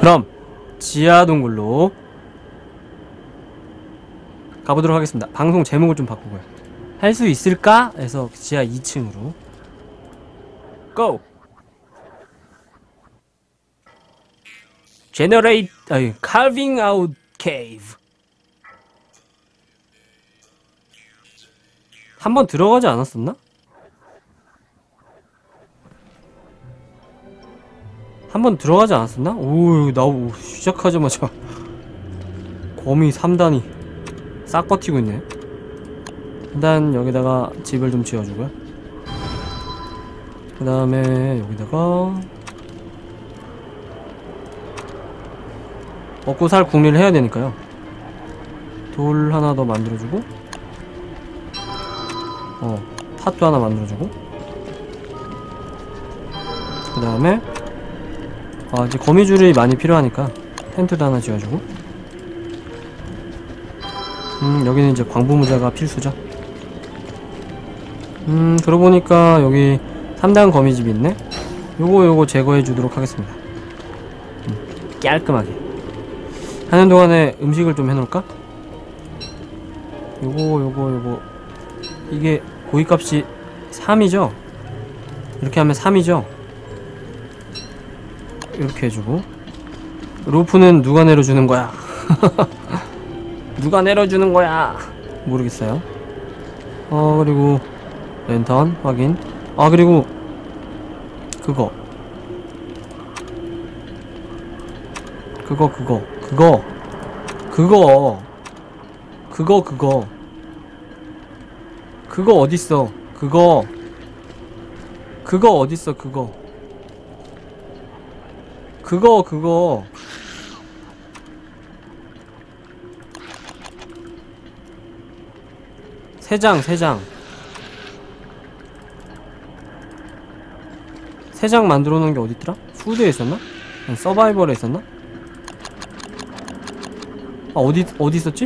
그럼 지하 동굴로 가보도록 하겠습니다. 방송 제목을 좀 바꾸고요. 할 수 있을까? 해서 지하 2층으로 고! Generate, carving out cave. 한번 들어가지 않았었나? 한번 들어가지 않았었나? 오, 여기 시작하자마자 거미 3단이 싹 버티고 있네. 일단 여기다가 집을 좀 지어주고요. 그 다음에 여기다가 먹고 살 궁리를 해야 되니까요. 돌 하나 더 만들어주고, 팥도 하나 만들어주고, 그 다음에 이제 거미줄이 많이 필요하니까 텐트도 하나 지어주고, 여기는 이제 광부모자가 필수죠. 그러고 보니까 여기 3단 거미집이 있네. 요거 제거해 주도록 하겠습니다. 깔끔하게 하는 동안에 음식을 좀 해놓을까? 요거 이게 고기값이 3이죠? 이렇게 하면 3이죠? 이렇게 해주고, 로프는 누가 내려주는 거야? 누가 내려주는 거야? 모르겠어요. 그리고 랜턴 확인. 그리고 그거 어딨어? 그거 어딨어? 그거 세 장 만들어 놓은 게 어딨더라? 푸드에 있었나? 아니, 서바이벌에 있었나? 어디 있었지?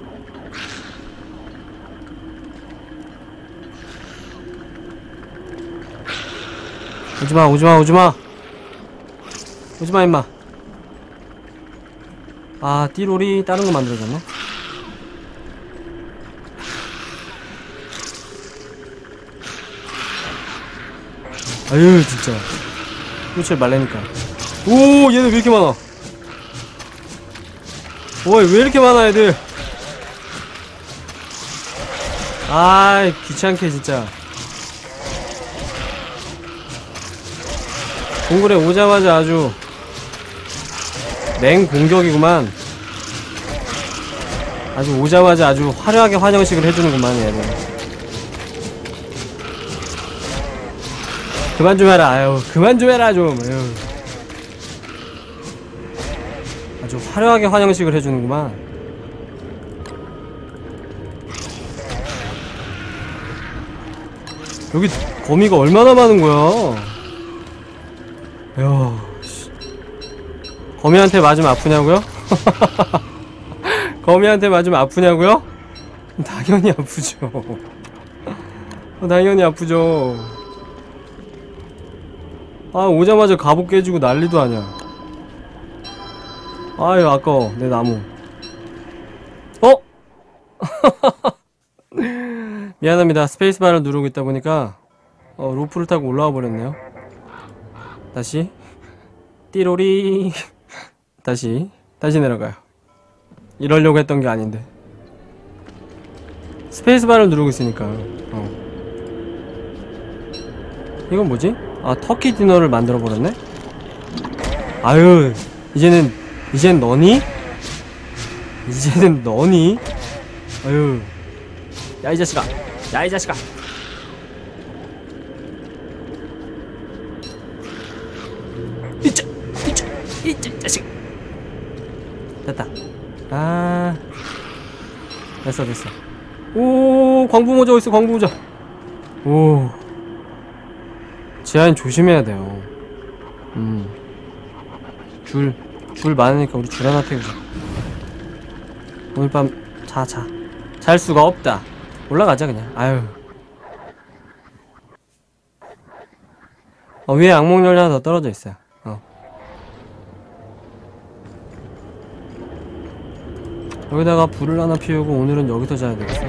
오지마 임마. 띠로리 다른 거 만들어줬네. 아유 진짜 꿀칠 말라니까. 오, 얘는 왜 이렇게 많아? 왜 이렇게 많아 애들. 귀찮게 진짜. 동굴에 오자마자 아주 맹공격이구만. 아주 오자마자 아주 화려하게 환영식을 해주는구만 얘는. 그만 좀 해라. 그만 좀 해라 좀. 아주 화려하게 환영식을 해주는구만. 여기 거미가 얼마나 많은 거야. 거미한테 맞으면 아프냐고요? 거미한테 맞으면 아프냐고요? 당연히 아프죠. 당연히 아프죠. 오자마자 갑옷 깨지고 난리도 아니야. 아유 아까워 내 나무. 미안합니다. 스페이스바를 누르고 있다 보니까 로프를 타고 올라와 버렸네요. 다시 띠로리. 다시 내려가요. 이러려고 했던 게 아닌데 스페이스바를 누르고 있으니까. 이건 뭐지? 터키 디너를 만들어 버렸네? 아유, 이젠 너니? 아유. 야, 이 자식아. 이 자식. 됐다. 됐어. 오, 광부모자 어딨어, 광부모자. 오. 지하인 조심해야 돼요. 줄 많으니까 우리 줄 하나 태우자. 오늘 밤 잘 수가 없다. 올라가자 그냥. 아유. 위에 악몽열이 하나 더 떨어져 있어요. 여기다가 불을 하나 피우고 오늘은 여기서 자야 되겠어.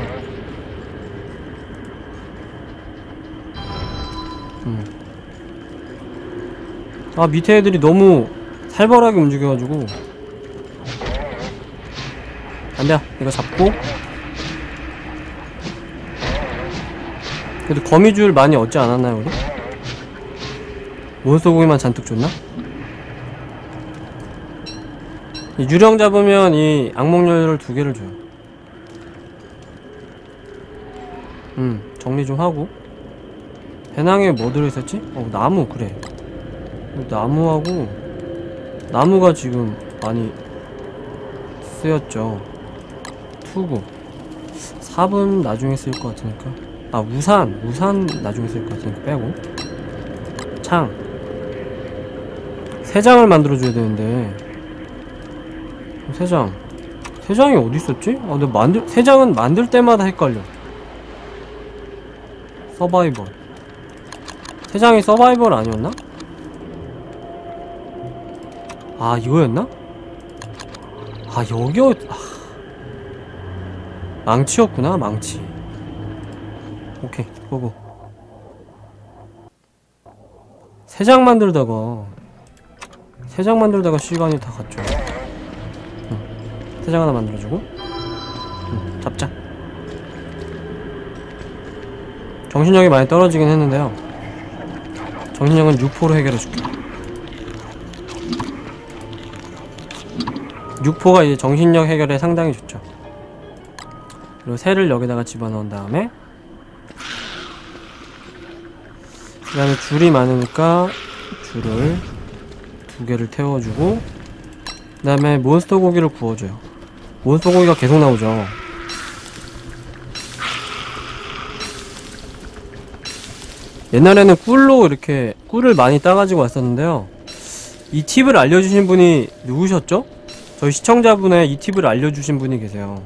아, 밑에 애들이 너무 살벌하게 움직여가지고. 안돼, 이거 잡고. 그래도 거미줄 많이 얻지 않았나요, 우리? 몬스터 고기만 잔뜩 줬나? 이 유령 잡으면 이 악몽열을 2개를 줘요. 정리 좀 하고. 배낭에 뭐 들어있었지? 나무, 그래. 나무하고, 나무가 지금 많이 쓰였죠. 투구. 삽은 나중에 쓸 것 같으니까. 아, 우산 나중에 쓸 것 같으니까 빼고. 창. 3장을 만들어줘야 되는데. 3장. 3장이 어디 있었지? 아, 근데 3장은 만들 때마다 헷갈려. 서바이벌. 3장이 서바이벌 아니었나? 아, 이거였나? 아, 망치였구나, 망치. 오케이, 고고. 3장 만들다가 시간이 다 갔죠. 3장 하나 만들어주고. 잡자. 정신력이 많이 떨어지긴 했는데요. 정신력은 6포로 해결해줄게. 6포가 이제 정신력 해결에 상당히 좋죠. 그리고 새를 여기다가 집어넣은 다음에, 그 다음에 줄이 많으니까 줄을 2개를 태워주고, 그 다음에 몬스터 고기를 구워줘요. 몬스터 고기가 계속 나오죠. 옛날에는 꿀로 이렇게 꿀을 많이 따가지고 왔었는데요. 이 팁을 알려주신 분이 누구셨죠? 저희 시청자분의 이 팁을 알려주신 분이 계세요.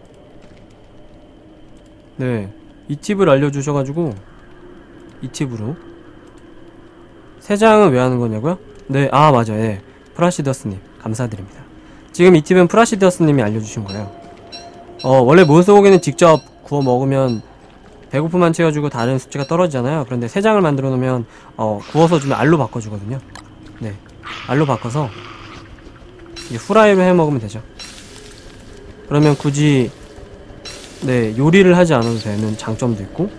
네, 이 팁을 알려주셔가지고 이 팁으로 3장은 왜 하는 거냐고요? 네, 아 맞아요. 네. 프라시더스님 감사드립니다. 지금 이 팁은 프라시더스님이 알려주신 거예요. 원래 몬스터 고기는 직접 구워 먹으면 배고픔만 채워주고 다른 수치가 떨어지잖아요. 그런데 3장을 만들어 놓으면 구워서 주면 알로 바꿔주거든요. 네, 알로 바꿔서 이제 후라이로 해 먹으면 되죠. 그러면 굳이 네, 요리를 하지 않아도 되는 장점도 있고,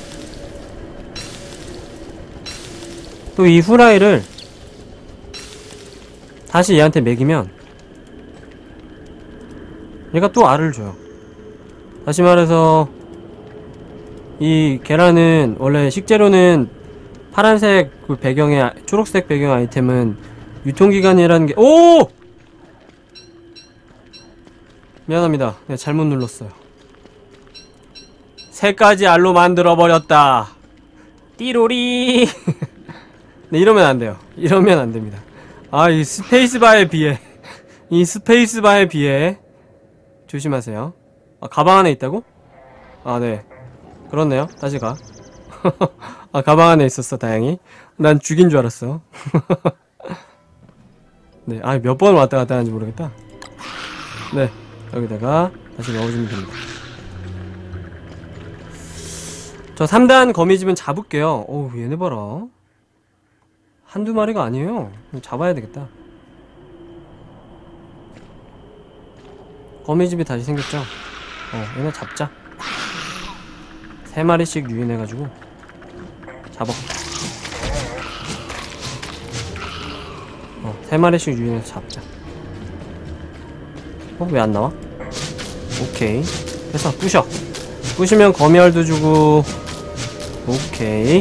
또 이 후라이를 다시 얘한테 먹이면 얘가 또 알을 줘요. 다시 말해서 이 계란은 원래 식재료는 파란색 그 배경에 초록색 배경 아이템은 유통기간이라는 게 오! 미안합니다. 내가 잘못 눌렀어요. 3가지 알로 만들어버렸다. 띠로리. 네, 이러면 안 돼요. 이러면 안 됩니다. 아, 이 스페이스바에 비해 조심하세요. 아, 가방 안에 있다고? 아, 네. 그렇네요. 다시 가. 아, 가방 안에 있었어, 다행히. 난 죽인 줄 알았어. 네, 아, 몇 번 왔다 갔다 하는지 모르겠다. 네, 여기다가 다시 넣어주면 됩니다. 저 3단 거미집은 잡을게요. 어우, 얘네 봐라. 한두 마리가 아니에요. 잡아야 되겠다. 거미집이 다시 생겼죠? 얘네 잡자. 3마리씩 유인해가지고 잡아. 3마리씩 유인해서 잡자. 왜 안 나와? 오케이. 해서 부셔. 부시면 거미알도 주고. 오케이.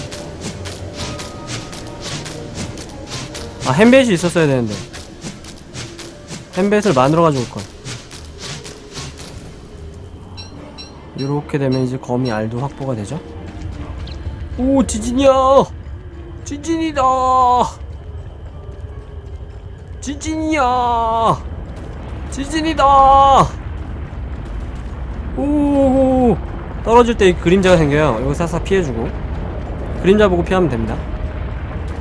아, 햄벳이 있었어야 되는데. 햄벳을 만들어가지고 올걸. 요렇게 되면 이제 거미 알도 확보가 되죠. 오, 지진이야! 지진이다! 지진이야! 지진이다! 오, 떨어질 때 그림자가 생겨요. 이거 싹싹 피해주고. 그림자 보고 피하면 됩니다.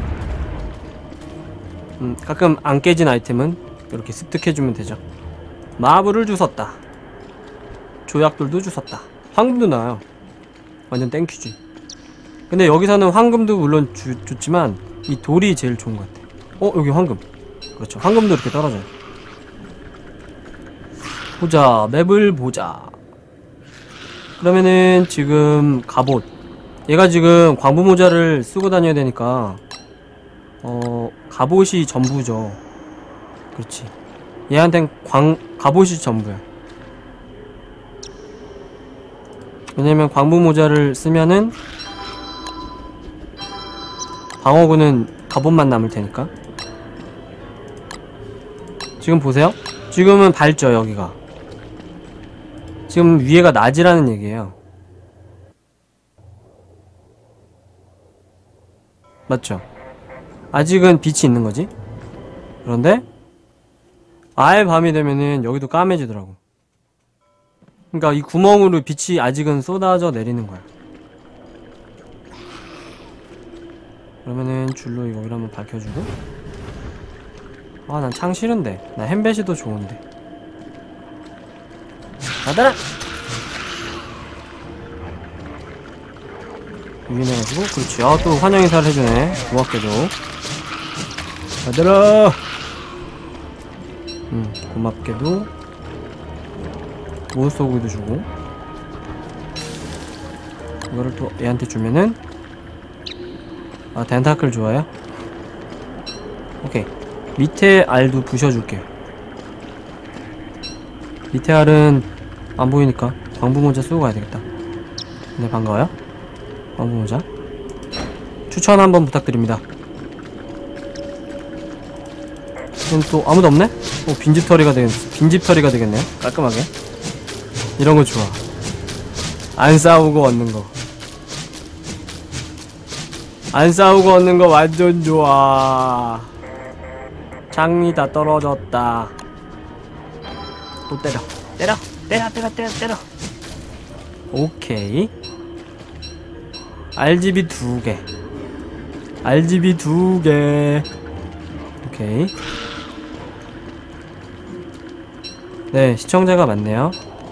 가끔 안 깨진 아이템은 이렇게 습득해주면 되죠. 마블을 주웠다. 조약돌도 주웠다. 황금도 나와요. 완전 땡큐지. 근데 여기서는 황금도 물론 좋지만 이 돌이 제일 좋은 것 같아. 여기 황금. 그렇죠. 황금도 이렇게 떨어져요. 보자. 맵을 보자. 그러면은 지금 갑옷. 얘가 지금 광부모자를 쓰고 다녀야 되니까 갑옷이 전부죠. 그렇지. 얘한텐 갑옷이 전부야. 왜냐면 광부모자를 쓰면은 방어구는 갑옷만 남을 테니까. 지금 보세요. 지금은 밝죠, 여기가. 지금 위에가 낮이라는 얘기예요. 맞죠? 아직은 빛이 있는 거지? 그런데 아예 밤이 되면은 여기도 까매지더라고. 그러니까 이 구멍으로 빛이 아직은 쏟아져 내리는 거야. 그러면은 줄로 여기를 한번 밝혀주고. 난 창 싫은데. 나 햄베시 도 좋은데. 받아라! 유인해가지고. 그렇지. 또 환영 인사를 해주네. 고맙게도. 받아라! 고맙게도 몬스터 고기도 주고. 이거를 또 얘한테 주면은 덴타클 좋아요? 오케이. 밑에 알도 부셔줄게요. 밑에 알은 안 보이니까 광부모자 쓰고 가야 되겠다. 네, 반가워요. 광부모자 추천 한번 부탁드립니다. 그럼 또 아무도 없네? 빈집털이가 되겠네요. 깔끔하게. 이런거 좋아. 안 싸우고 얻는 거. 안 싸우고 얻는 거 완전 좋아. 장이 다 떨어졌다. 또 때려. 오케이. RGB 2개. RGB 2개. 오케이. 네, 시청자가 많네요.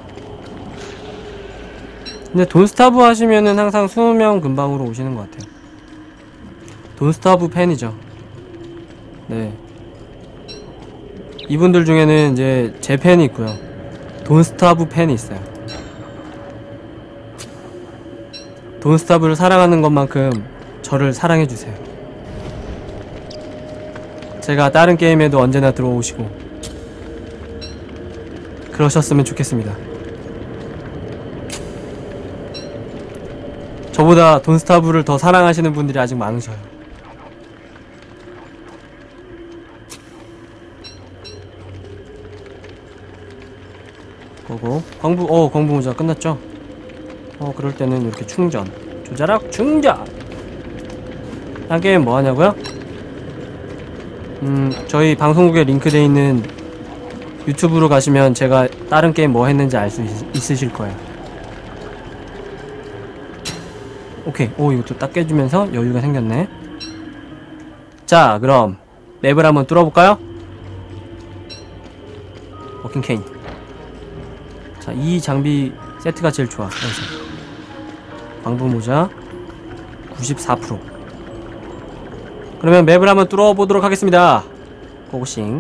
근데 돈스타브 하시면은 항상 20명 근방으로 오시는 것 같아요. 돈스타브 팬이죠. 네. 이분들 중에는 이제 제 팬이 있고요. 돈스타브 팬이 있어요. 돈스타브를 사랑하는 것만큼 저를 사랑해주세요. 제가 다른 게임에도 언제나 들어오시고 그러셨으면 좋겠습니다. 저보다 돈스타브를 더 사랑하시는 분들이 아직 많으셔요. 고고. 광부모자 끝났죠? 그럴 때는 이렇게 충전. 조자락 충전! 딴 게임 뭐 하냐고요? 저희 방송국에 링크되어 있는 유튜브로 가시면 제가 다른 게임 뭐 했는지 알 수 있으실 거예요. 오케이. 이것도 딱 깨주면서 여유가 생겼네. 자, 그럼 맵을 한번 뚫어볼까요? 워킹 케인. 자, 이 장비 세트가 제일 좋아. 여기서 광부모자 94%. 그러면 맵을 한번 뚫어보도록 하겠습니다. 고고싱.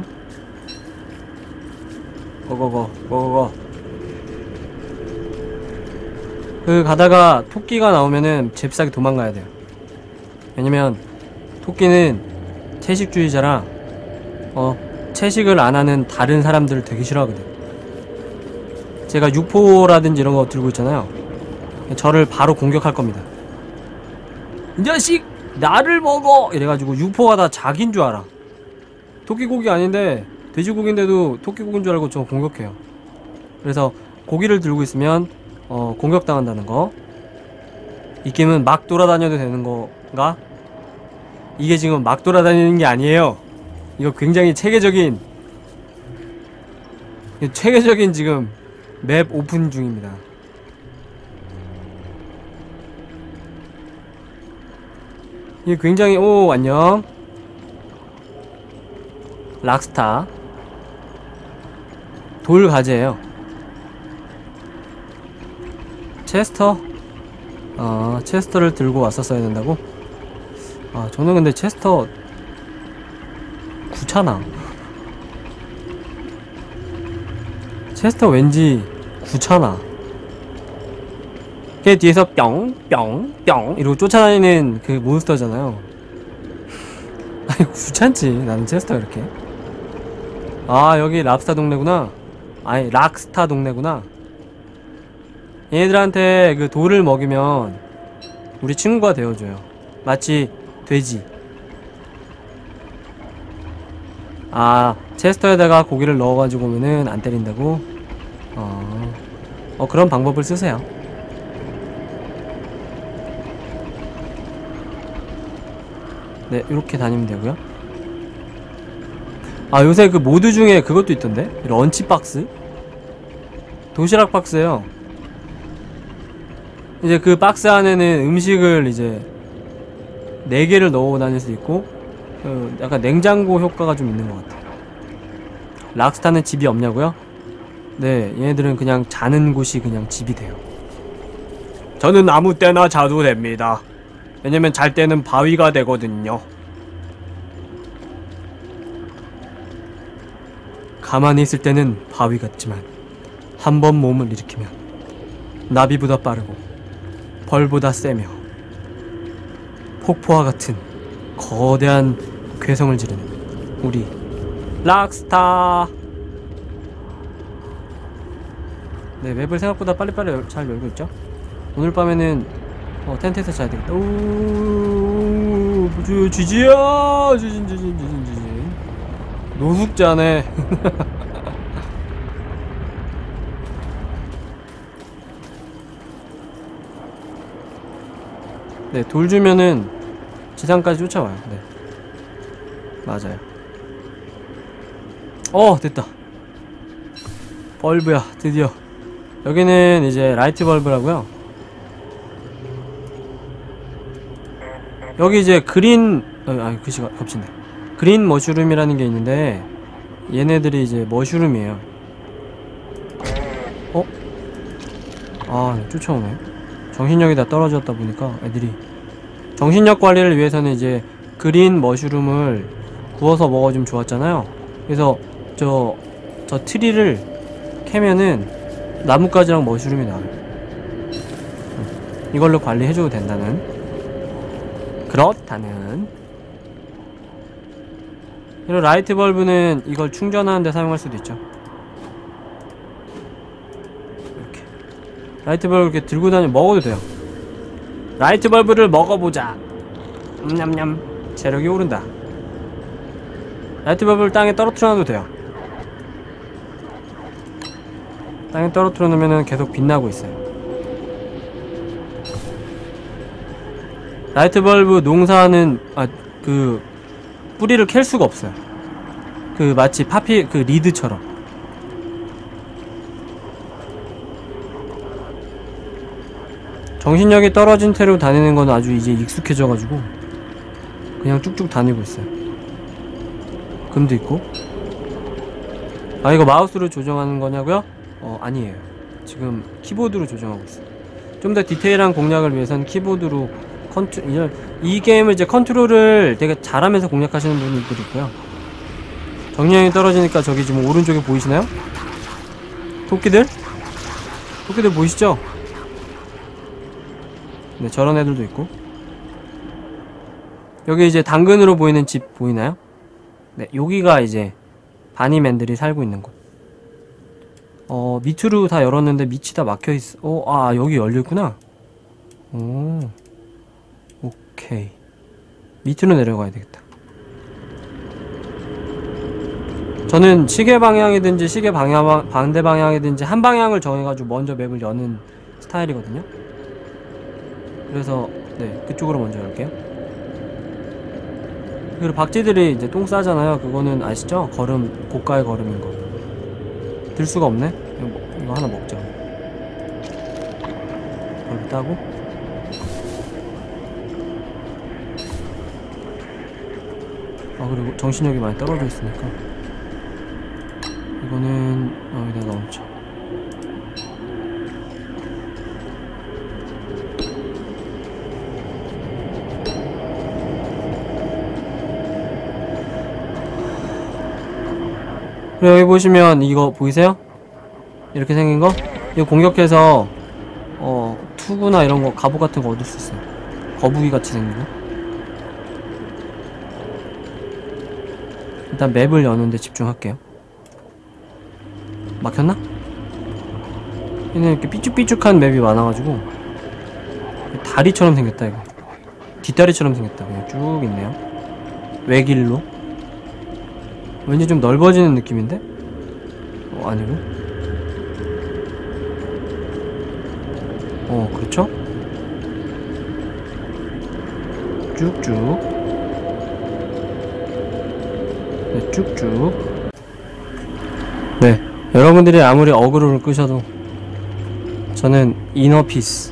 고고고. 가다가 토끼가 나오면은 잽싸게 도망가야 돼요. 왜냐면 토끼는 채식주의자라 채식을 안 하는 다른 사람들을 되게 싫어하거든. 제가 육포라든지 이런 거 들고 있잖아요. 저를 바로 공격할 겁니다. 이 자식! 나를 먹어! 이래가지고 육포가 다 자기인 줄 알아. 토끼고기 아닌데 돼지고기인데도 토끼고기인 줄 알고 저 공격해요. 그래서 고기를 들고 있으면 공격당한다는 거. 이 게임은 막 돌아다녀도 되는 건가? 이게 지금 막 돌아다니는 게 아니에요. 이거 굉장히 체계적인 지금 맵 오픈 중입니다. 이게 굉장히 안녕 락스타. 돌 가지예요. 체스터? 체스터를 들고 왔었어야 된다고? 저는 근데 체스터 귀찮아. 체스터 왠지 귀찮아. 걔 뒤에서 뿅뿅뿅 이러고 쫓아다니는 그 몬스터잖아요. 아니 귀찮지 나는 체스터 이렇게. 여기 랍스타 동네구나. 아니 락스타 동네구나. 얘네들한테 그 돌을 먹이면 우리 친구가 되어줘요. 마치 돼지. 체스터에다가 고기를 넣어가지고 오면은 안 때린다고? 그런 방법을 쓰세요. 네, 이렇게 다니면 되고요. 요새 그 모드 중에 그것도 있던데? 런치박스? 도시락 박스예요. 이제 그 박스 안에는 음식을 이제 4개를 넣어 다닐 수 있고, 약간 냉장고 효과가 좀 있는 것 같아요. 락스타는 집이 없냐고요? 네, 얘네들은 그냥 자는 곳이 그냥 집이 돼요. 저는 아무 때나 자도 됩니다. 왜냐면 잘 때는 바위가 되거든요. 가만히 있을 때는 바위 같지만 한 번 몸을 일으키면 나비보다 빠르고 벌보다 세며 폭포와 같은 거대한 괴성을 지르는 우리 락스타. 네, 맵을 생각보다 빨리빨리 잘 열고 있죠. 오늘 밤에는 텐트에서 자야 되겠다. 쥐지야! 쥐진. 노숙자네. 네, 돌 주면은 지상까지 쫓아와요. 네. 맞아요. 됐다. 벌브야, 드디어. 여기는 이제 라이트 벌브라고요. 여기 이제 그린 글씨가 겹친다. 그린 머슈룸이라는 게 있는데 얘네들이 이제 머슈룸이에요. 쫓아오네. 정신력이 다 떨어졌다 보니까 애들이 정신력 관리를 위해서는 이제 그린 머슈룸을 구워서 먹어주면 좋았잖아요. 그래서 저 트리를 캐면은 나뭇가지랑 머슈룸이 나와요. 이걸로 관리해줘도 그렇다는. 이런 라이트 벌브는 이걸 충전하는데 사용할 수도 있죠. 이렇게 라이트 벌브 이렇게 들고 다니면 먹어도 돼요. 라이트 벌브를 먹어보자. 냠냠. 체력이 오른다. 라이트 벌브를 땅에 떨어뜨려놔도 돼요. 땅에 떨어뜨려 놓으면은 계속 빛나고 있어요. 라이트 벌브 농사는 그 뿌리를 캘 수가 없어요. 그 마치 그 리드처럼. 정신력이 떨어진 채로 다니는 건 아주 이제 익숙해져가지고 그냥 쭉쭉 다니고 있어요. 금도 있고. 이거 마우스로 조정하는 거냐고요? 아니에요. 지금 키보드로 조정하고 있어요. 좀 더 디테일한 공략을 위해서는 키보드로 이 게임을 이제 컨트롤을 되게 잘하면서 공략하시는 분들이 있고요. 정량이 떨어지니까 저기 지금 오른쪽에 보이시나요? 토끼들 보이시죠? 네, 저런 애들도 있고. 여기 이제 당근으로 보이는 집 보이나요? 네, 여기가 이제 바니맨들이 살고 있는 곳. 밑으로 다 열었는데 밑이 다 막혀있어. 여기 열려있구나. 오케이. 밑으로 내려가야 되겠다. 저는 시계 방향이든지 시계 반대 방향이든지 한 방향을 정해가지고 먼저 맵을 여는 스타일이거든요. 그래서 네, 그쪽으로 먼저 열게요. 그리고 박쥐들이 이제 똥 싸잖아요. 그거는 아시죠? 고가의 걸음인 거. 들 수가 없네? 이거 하나 먹자. 벌 따고. 그리고 정신력이 많이 떨어져 있으니까 이거는 여기다 그리고 여기 보시면 이거 보이세요? 이렇게 생긴 거? 이거 공격해서 투구나 이런 거 갑옷 같은 거 얻을 수 있어요. 거북이 같이 생긴 거. 일단 맵을 여는데 집중할게요. 막혔나? 얘는 이렇게 삐쭉삐쭉한 맵이 많아가지고 다리처럼 생겼다 이거. 뒷다리처럼 생겼다. 그냥 쭉 있네요. 외길로. 왠지 좀 넓어지는 느낌인데? 아니고. 그렇죠? 쭉쭉. 네, 쭉쭉. 네, 여러분들이 아무리 어그로를 끄셔도 저는 이너피스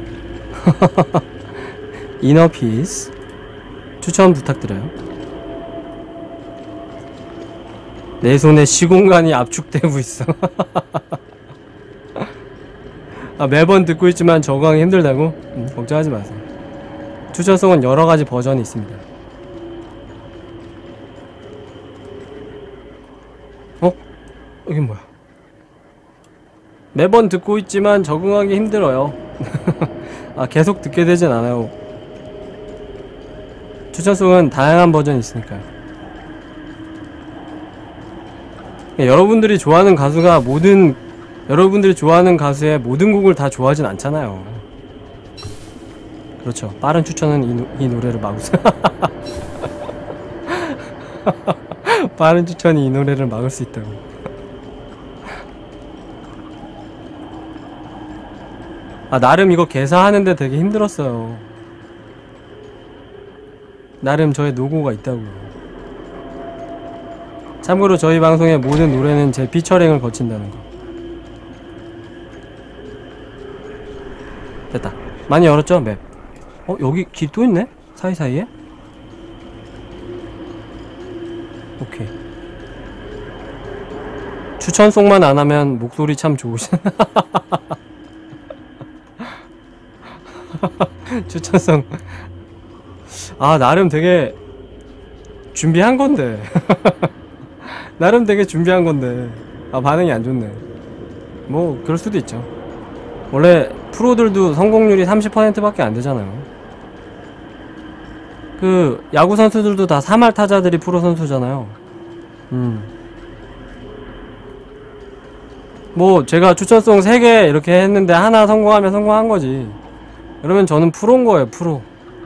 이너피스 추천 부탁드려요. 내 손에 시공간이 압축되고 있어. 매번 듣고 있지만 적응하기 힘들다고? 걱정하지 마세요. 추천송은 여러가지 버전이 있습니다. 여긴 뭐야? 매번 듣고 있지만 적응하기 힘들어요. 계속 듣게 되진 않아요. 추천송은 다양한 버전이 있으니까요. 여러분들이 좋아하는 가수가 여러분들이 좋아하는 가수의 모든 곡을 다 좋아하진 않잖아요. 그렇죠. 빠른 추천은 이 노래를 막을 수 빠른 추천이 이 노래를 막을 수 있다고. 나름 이거 개사하는데 되게 힘들었어요. 나름 저의 노고가 있다고요. 참고로 저희 방송의 모든 노래는 제 피처링을 거친다는 거. 됐다. 많이 열었죠? 맵. 여기 길 또 있네? 사이사이에? 오케이. 추천송만 안 하면 목소리 참 좋으신. 추천송. 나름 되게 준비한 건데. 나름 되게 준비한 건데. 반응이 안 좋네. 뭐, 그럴 수도 있죠. 원래 프로들도 성공률이 30%밖에 안 되잖아요. 야구 선수들도 다 3할 타자들이 프로 선수잖아요. 뭐, 제가 추천송 3개 이렇게 했는데 하나 성공하면 성공한 거지. 그러면 저는 프로인 거예요, 프로.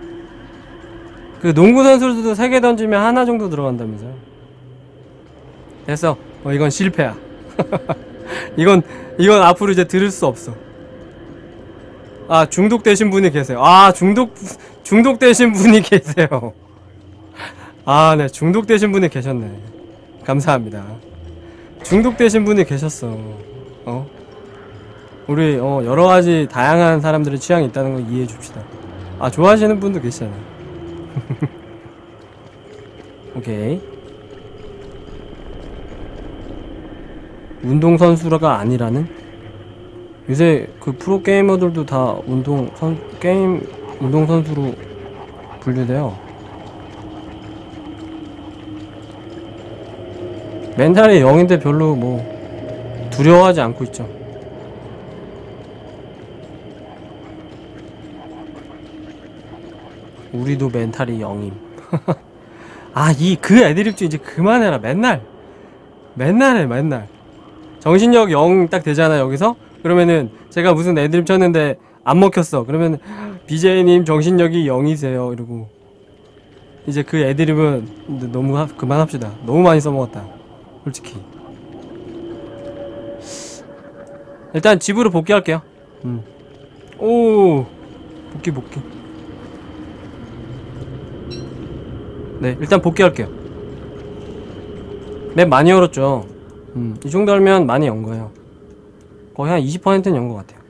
농구 선수들도 3개 던지면 하나 정도 들어간다면서요. 됐어. 이건 실패야. 이건 앞으로 이제 들을 수 없어. 중독되신 분이 계세요. 중독되신 분이 계세요. 네, 중독되신 분이 계셨네. 감사합니다. 중독되신 분이 계셨어. 우리 여러가지 다양한 사람들의 취향이 있다는 걸 이해해 줍시다. 좋아하시는 분도 계시잖아. 오케이. 운동선수가 아니라는? 요새 프로게이머들도 다 운동선수로 분류돼요. 멘탈이 0인데 별로 두려워하지 않고 있죠. 우리도 멘탈이 0임. 그 애드립 좀 이제 그만해라. 맨날 해. 정신력 0 딱 되잖아 여기서? 그러면은 제가 무슨 애드립 쳤는데 안 먹혔어. 그러면 BJ님 정신력이 0이세요 이러고. 이제 그 애드립은 너무 그만합시다. 너무 많이 써먹었다 솔직히. 일단 집으로 복귀할게요. 오, 복귀. 네, 일단 복귀할게요. 맵 많이 열었죠. 이 정도 하면 많이 연 거예요. 거의 한 20%는 연 것 같아요.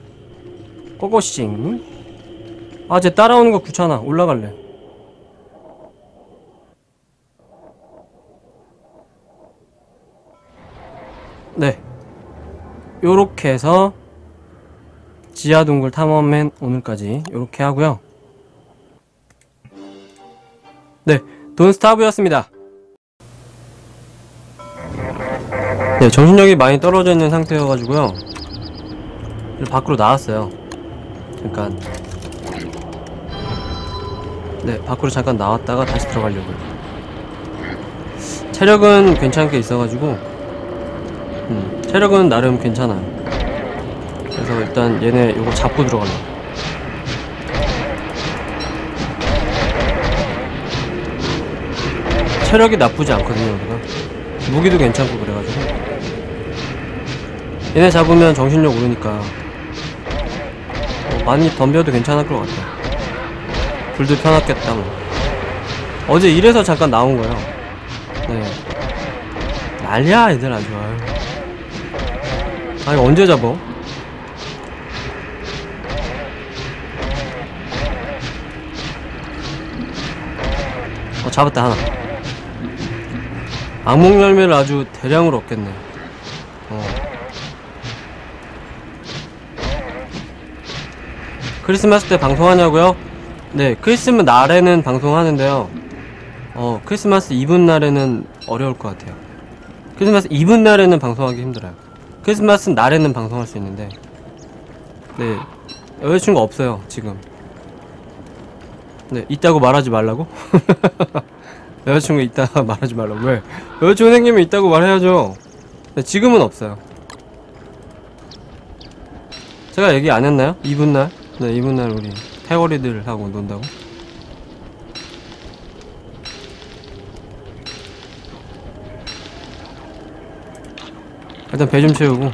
고고싱. 쟤 따라오는 거 귀찮아. 올라갈래. 네, 요렇게 해서 지하동굴 탐험맨 오늘까지 요렇게 하고요. 네, 돈스타브였습니다. 네, 정신력이 많이 떨어져 있는 상태여가지고요. 밖으로 나왔어요. 잠깐. 네, 밖으로 잠깐 나왔다가 다시 들어가려고요. 체력은 괜찮게 있어가지고 체력은 나름 괜찮아요. 그래서 일단 얘네 요거 잡고 들어가려고. 체력이 나쁘지 않거든요, 우리가. 무기도 괜찮고 그래가지고. 얘네 잡으면 정신력 오르니까 많이 덤벼도 괜찮을 것 같아요. 불도 펴놨겠다 뭐. 어제 일해서 잠깐 나온 거예요. 네. 난리야 애들 아주. 아니 언제 잡어? 잡았다 하나. 악몽 열매를 아주 대량으로 얻겠네. 크리스마스 때 방송하냐고요? 네, 크리스마스 날에는 방송하는데요. 크리스마스 이브 날에는 어려울 것 같아요. 크리스마스 이브 날에는 방송하기 힘들어요. 크리스마스 날에는 방송할 수 있는데, 네, 여자친구 없어요 지금. 네, 있다고 말하지 말라고? 여자친구 있다가 말하지 말라고. 왜? 여자친구 생기면 있다고 말해야죠. 네, 지금은 없어요. 제가 얘기 안 했나요? 이분 날? 네, 이분 날 우리 태월이들하고 논다고. 일단 배 좀 채우고.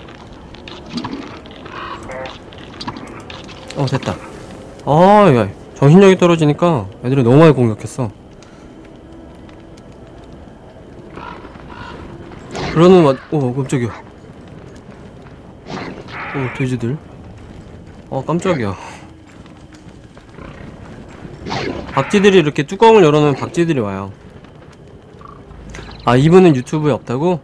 됐다. 야, 정신력이 떨어지니까 애들이 너무 많이 공격했어. 그러는 깜짝이야. 돼지들. 깜짝이야. 박쥐들이 이렇게 뚜껑을 열어놓으면 박쥐들이 와요. 이분은 유튜브에 없다고?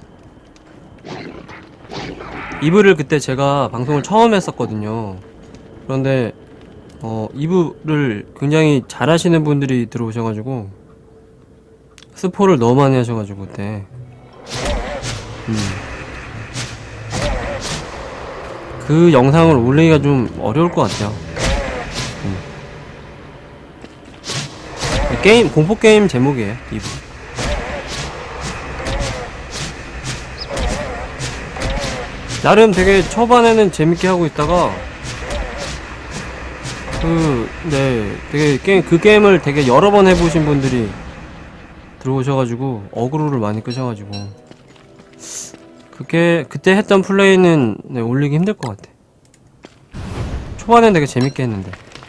이브를 그때 제가 방송을 처음 했었거든요. 그런데 이브를 굉장히 잘하시는 분들이 들어오셔가지고 스포를 너무 많이 하셔가지고 그때 그 영상을 올리기가 좀 어려울 것 같아요. 공포게임 제목이에요, 이브. 나름 되게 초반에는 재밌게 하고 있다가 되게 그 게임을 되게 여러 번 해보신 분들이 들어오셔가지고 어그로를 많이 끄셔가지고 그때 했던 플레이는 올리기 힘들 것 같아. 초반엔 되게 재밌게 했는데.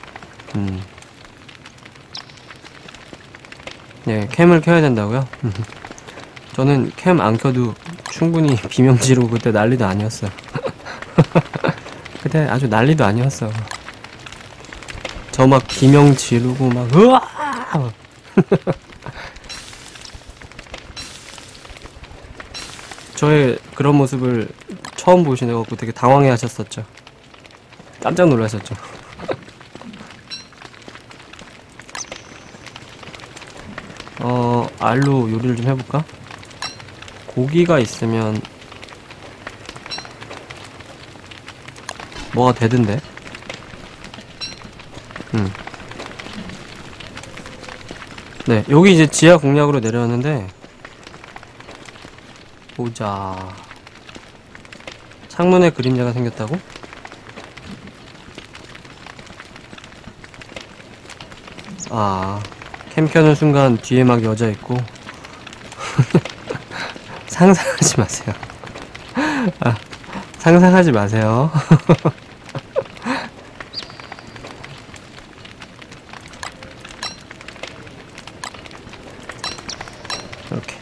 네, 캠을 켜야 된다고요? 저는 캠 안 켜도 충분히 비명지르고 그때 난리도 아니었어요. 그때 아주 난리도 아니었어. 저 막 비명 지르고 막 으아! 저의 그런 모습을 처음 보시셔갖고 되게 당황해 하셨었죠. 깜짝 놀라셨죠. 알로 요리를 좀 해볼까? 고기가 있으면 뭐가 되던데? 네, 여기 이제 지하 공략으로 내려왔는데 보자. 창문에 그림자가 생겼다고? 캠 켜는 순간 뒤에 막 여자 있고. 상상하지 마세요. 상상하지 마세요. 이렇게.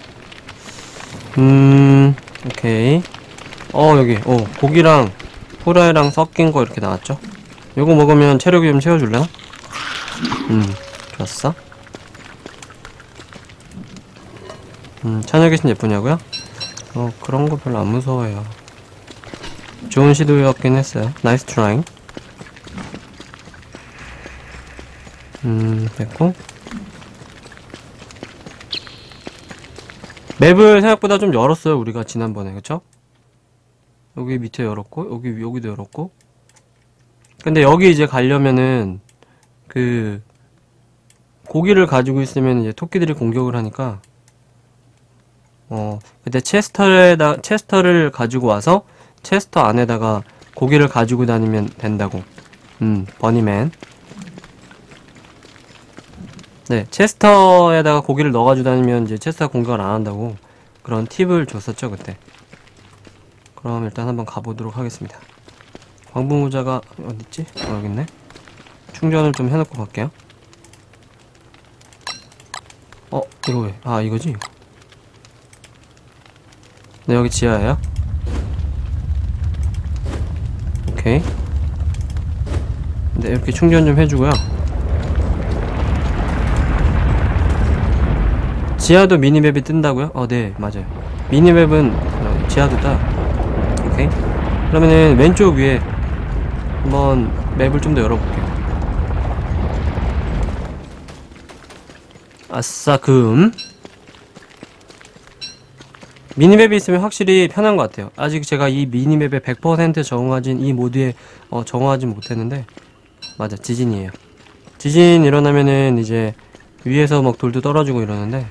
오케이. 여기, 고기랑 후라이랑 섞인 거 이렇게 나왔죠? 요거 먹으면 체력이 좀 채워줄래나? 좋았어. 찬혁이 신 예쁘냐고요? 그런 거 별로 안 무서워해요. 좋은 시도였긴 했어요. 나이스 트라잉. 됐고. 맵을 생각보다 좀 열었어요, 우리가 지난번에. 그쵸? 여기 밑에 열었고, 여기도 열었고. 근데 여기 이제 가려면은, 고기를 가지고 있으면 이제 토끼들이 공격을 하니까, 그때 체스터를 가지고 와서, 체스터 안에다가 고기를 가지고 다니면 된다고. 버니맨. 네, 체스터에다가 고기를 넣어가지고 다니면 이제 체스터가 공격을 안 한다고. 그런 팁을 줬었죠, 그때. 그럼 일단 한번 가보도록 하겠습니다. 광부모자가 어딨지? 여기 있네. 충전을 좀 해놓고 갈게요. 이거 왜? 아, 이거지? 이거. 네, 여기 지하예요. 오케이. 네, 이렇게 충전 좀 해주고요. 지하도 미니맵이 뜬다고요? 네, 맞아요. 미니맵은 지하도 떠요. 오케이. 그러면은 왼쪽 위에 한번 맵을 좀 더 열어볼게요. 아싸, 미니맵이 있으면 확실히 편한 것 같아요. 아직 제가 이 미니맵에 100% 적응하진, 이 모드에 적응하진 못했는데, 맞아, 지진이에요. 지진 일어나면은 이제 위에서 막 돌도 떨어지고 이러는데,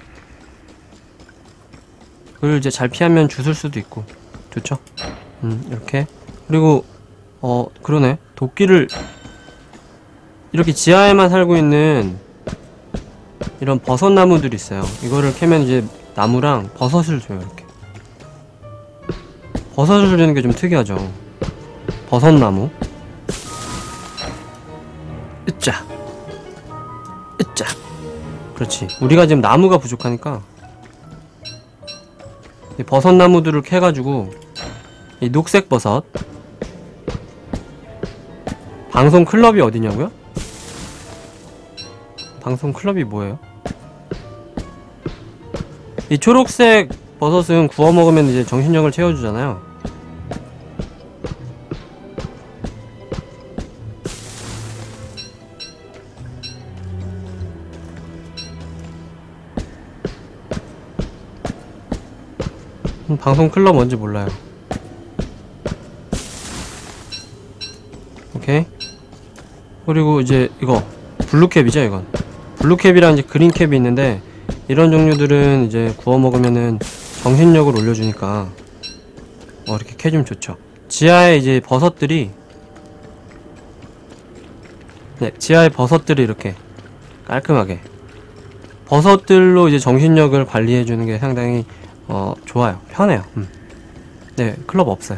그걸 이제 잘 피하면 주술 수도 있고 좋죠. 이렇게. 그리고 그러네, 도끼를 이렇게 지하에만 살고 있는 이런 버섯나무들이 있어요. 이거를 캐면 이제 나무랑 버섯을 줘요. 이렇게 버섯을 주는 게 좀 특이하죠. 버섯나무. 으짜 으짜. 그렇지. 우리가 지금 나무가 부족하니까 이 버섯나무들을 캐가지고, 이 녹색 버섯. 방송 클럽이 어디냐고요? 방송 클럽이 뭐예요? 이 초록색 버섯은 구워 먹으면 이제 정신력을 채워주잖아요. 방송 클럽 뭔지 몰라요. 오케이. 그리고 이제 이거 블루캡이죠. 이건 블루캡이랑 이제 그린캡이 있는데, 이런 종류들은 이제 구워 먹으면은 정신력을 올려주니까 이렇게 캐주면 좋죠. 지하에 이제 버섯들이, 네, 지하에 버섯들이 이렇게 깔끔하게, 버섯들로 이제 정신력을 관리해주는 게 상당히 좋아요. 편해요. 네, 클럽 없어요.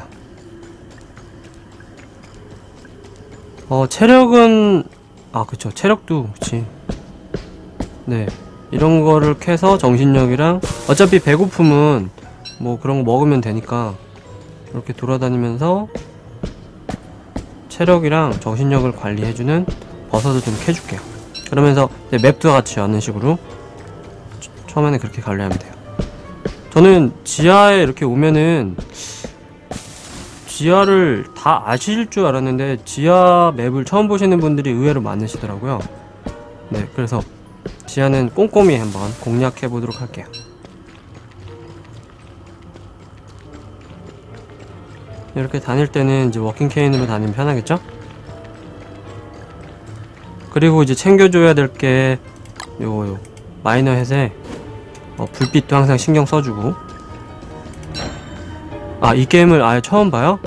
체력은, 그쵸. 체력도, 그치. 네. 이런 거를 캐서 정신력이랑, 어차피 배고픔은 뭐 그런 거 먹으면 되니까, 이렇게 돌아다니면서 체력이랑 정신력을 관리해주는 버섯을 좀 캐줄게요. 그러면서 이제 맵도 같이 하는 식으로 처음에는 그렇게 관리하면 돼요. 저는 지하에 이렇게 오면은 지하를 다 아실 줄 알았는데, 지하 맵을 처음 보시는 분들이 의외로 많으시더라고요. 네, 그래서 지하는 꼼꼼히 한번 공략해 보도록 할게요. 이렇게 다닐 때는 이제 워킹 케인으로 다니면 편하겠죠? 그리고 이제 챙겨줘야 될 게 요 마이너 햇에 불빛도 항상 신경 써주고. 이 게임을 아예 처음 봐요?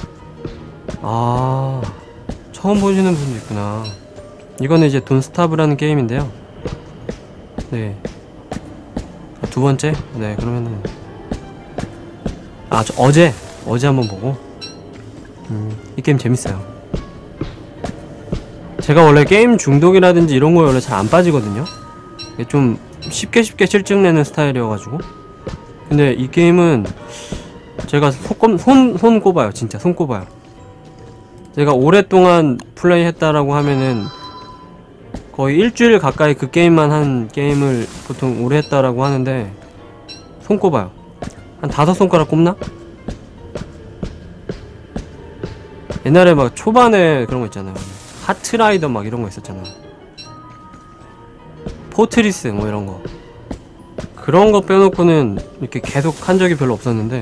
처음 보시는 분도 있구나. 이거는 이제 돈스타브라는 게임인데요. 네. 두 번째? 네, 그러면은 저 어제 한번 보고. 이 게임 재밌어요. 제가 원래 게임 중독이라든지 이런 거에 원래 잘 안 빠지거든요. 좀 쉽게 실증 내는 스타일이어가지고. 근데 이 게임은 제가 손 꼽아요. 진짜 손 꼽아요. 제가 오랫동안 플레이 했다라고 하면은 거의 일주일 가까이 그 게임만 한 게임을 보통 오래 했다라고 하는데, 손 꼽아요. 한 5손가락 꼽나? 옛날에 막 초반에 그런 거 있잖아요. 하트라이더 막 이런 거 있었잖아. 포트리스 뭐 이런 거. 그런 거 빼놓고는 이렇게 계속 한 적이 별로 없었는데,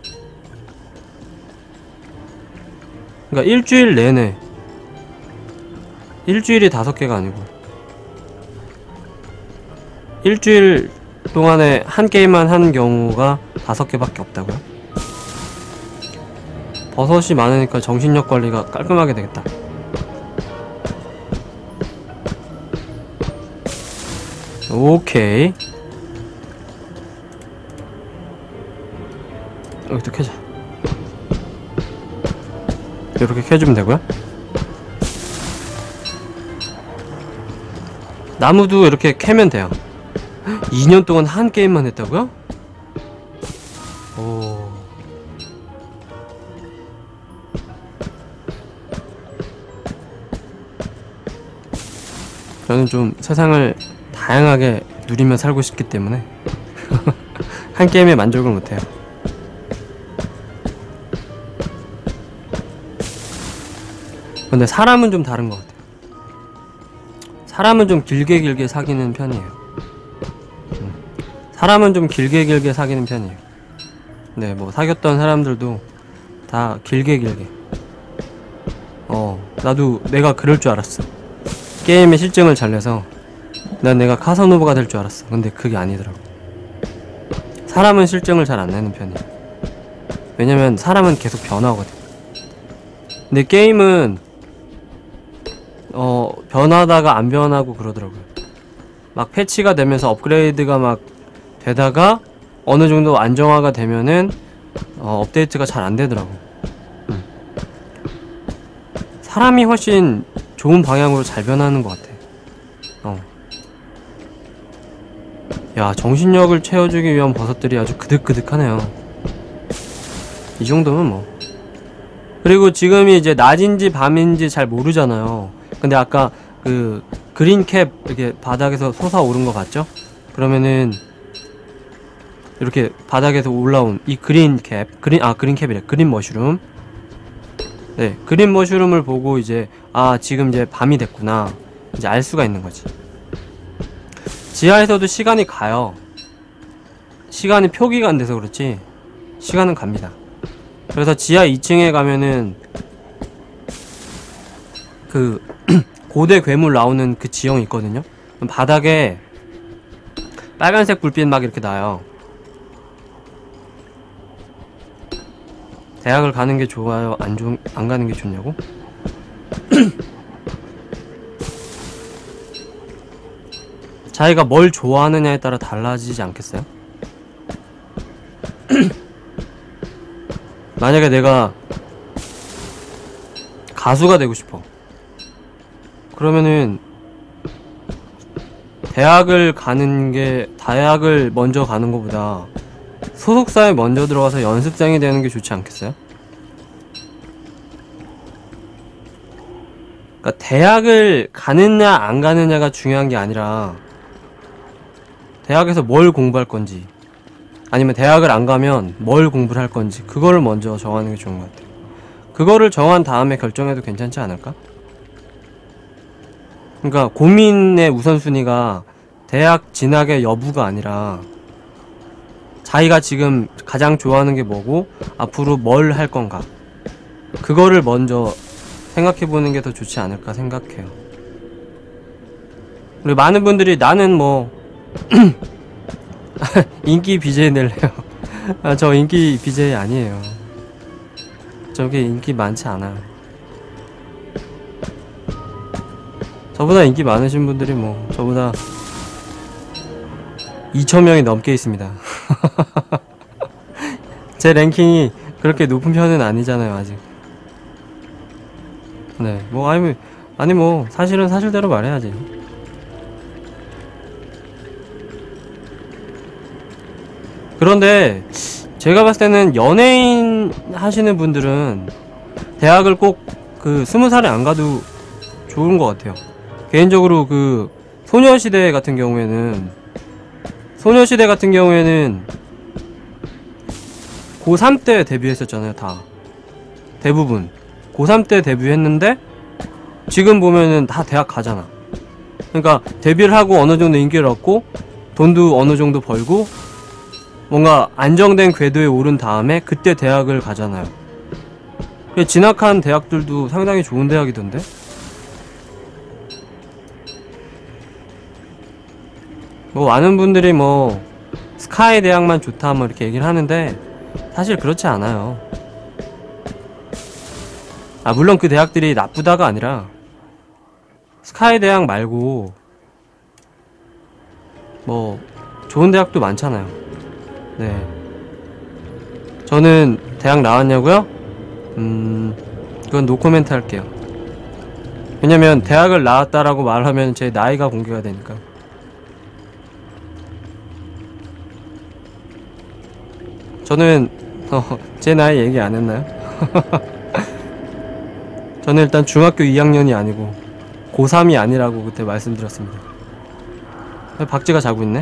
그러니까 일주일 내내, 일주일이 5개가 아니고 일주일 동안에 한 게임만 하는 경우가 5개밖에 없다고요? 버섯이 많으니까 정신력 관리가 깔끔하게 되겠다. 오케이. 여기도 켜자. 이렇게 켜주면 되고요. 나무도 이렇게 캐면 돼요. 2년 동안 한 게임만 했다고요? 오. 저는 좀 세상을 다양하게 누리며 살고 싶기 때문에 한 게임에 만족을 못해요. 근데 사람은 좀 다른 것 같아요. 사람은 좀 길게 사귀는 편이에요. 사람은 좀 길게 사귀는 편이에요. 네, 뭐 사귀었던 사람들도 다 길게. 나도 내가 그럴 줄 알았어. 게임의 실증을 잘 내서 난 내가 카사노바가 될 줄 알았어. 근데 그게 아니더라고. 사람은 실증을 잘 안 내는 편이에요. 왜냐면 사람은 계속 변하거든. 근데 게임은 변하다가 안 변하고 그러더라고요. 막 패치가 되면서 업그레이드가 막 되다가 어느 정도 안정화가 되면은 업데이트가 잘 안 되더라고. 사람이 훨씬 좋은 방향으로 잘 변하는 것 같아. 야, 정신력을 채워주기 위한 버섯들이 아주 그득그득하네요. 이 정도면 뭐. 그리고 지금이 이제 낮인지 밤인지 잘 모르잖아요. 근데 아까 그 그린캡 이렇게 바닥에서 솟아오른 거 봤죠? 그러면은 이렇게 바닥에서 올라온 이 그린캡이래. 그린 머쉬룸. 네, 그린 머쉬룸을 보고 이제 지금 이제 밤이 됐구나, 이제 알 수가 있는 거지. 지하에서도 시간이 가요. 시간이 표기가 안 돼서 그렇지 시간은 갑니다. 그래서 지하 2층에 가면은 그 고대 괴물 나오는 그 지형이 있거든요. 바닥에 빨간색 불빛 막 이렇게 나요. 대학을 가는 게 좋아요? 안 가는 게 좋냐고? 자기가 뭘 좋아하느냐에 따라 달라지지 않겠어요? 만약에 내가 가수가 되고 싶어. 그러면은 대학을 먼저 가는 것보다 소속사에 먼저 들어가서 연습생이 되는 게 좋지 않겠어요? 그러니까 대학을 가느냐 안 가느냐가 중요한 게 아니라 대학에서 뭘 공부할 건지, 아니면 대학을 안 가면 뭘 공부를 할 건지, 그거를 먼저 정하는 게 좋은 것 같아요. 그거를 정한 다음에 결정해도 괜찮지 않을까? 그러니까 고민의 우선순위가 대학 진학의 여부가 아니라 자기가 지금 가장 좋아하는 게 뭐고 앞으로 뭘 할 건가, 그거를 먼저 생각해보는 게 더 좋지 않을까 생각해요. 그리고 많은 분들이 나는 뭐 인기 BJ 낼래요. 저 인기 BJ 아니에요. 저게 인기 많지 않아요. 저보다 인기 많으신 분들이 뭐 저보다 2,000명이 넘게 있습니다. 제 랭킹이 그렇게 높은 편은 아니잖아요, 아직. 네, 뭐 아니 뭐 사실은 사실대로 말해야지. 그런데 제가 봤을 때는 연예인 하시는 분들은 대학을 꼭 그 20살에 안 가도 좋은 것 같아요. 개인적으로 그 소녀시대 같은 경우에는 고3 때 데뷔했었잖아요. 다 대부분 고3 때 데뷔했는데 지금 보면은 다 대학 가잖아. 그러니까 데뷔를 하고 어느 정도 인기를 얻고 돈도 어느 정도 벌고 뭔가 안정된 궤도에 오른 다음에 그때 대학을 가잖아요. 진학한 대학들도 상당히 좋은 대학이던데? 뭐 많은 분들이 뭐 스카이 대학만 좋다 뭐 이렇게 얘기를 하는데 사실 그렇지 않아요. 물론 그 대학들이 나쁘다가 아니라 스카이 대학 말고 뭐 좋은 대학도 많잖아요. 네. 저는 대학 나왔냐고요? 그건 노코멘트 할게요. 왜냐면 대학을 나왔다라고 말하면 제 나이가 공개가 되니까. 저는 제 나이 얘기 안 했나요? 저는 일단 중학교 2학년이 아니고 고3이 아니라고 그때 말씀드렸습니다. 박쥐가 자고 있네?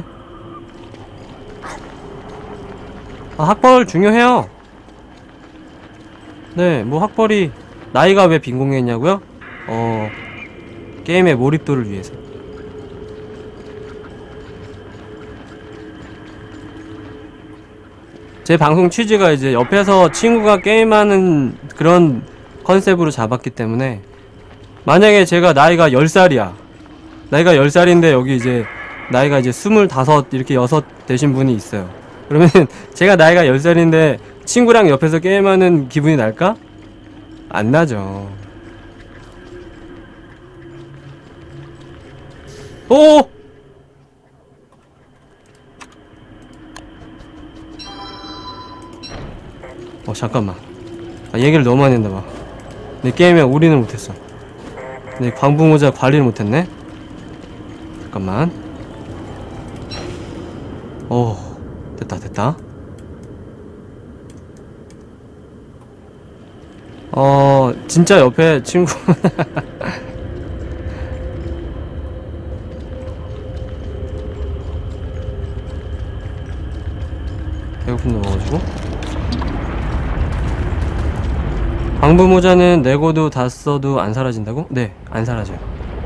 학벌 중요해요. 네, 뭐 학벌이 나이가 왜 빈공했냐고요? 게임의 몰입도를 위해서. 제 방송 취지가 이제 옆에서 친구가 게임하는 그런 컨셉으로 잡았기 때문에 만약에 제가 나이가 10살이야. 나이가 10살인데 여기 이제 나이가 이제 25 이렇게 6 되신 분이 있어요. 그러면 제가 나이가 10살인데 친구랑 옆에서 게임하는 기분이 날까? 안 나죠. 오! 잠깐만. 얘기를 너무 많이 했나봐. 내 게임에 올인을 못했어. 내 광부모자 관리를 못했네? 잠깐만. 됐다. 진짜 옆에 친구. 배고픔도 먹어주고. 광부모자는 내고도 다 써도 안 사라진다고? 네, 안 사라져요.